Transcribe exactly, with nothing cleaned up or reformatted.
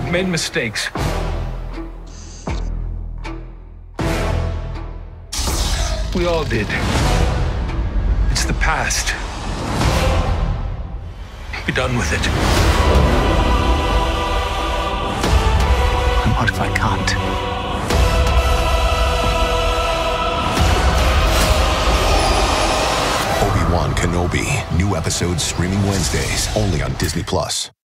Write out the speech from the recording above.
We've made mistakes. We all did. It's the past. Be done with it. And what if I can't? Obi-Wan Kenobi. New episodes streaming Wednesdays, only on Disney Plus.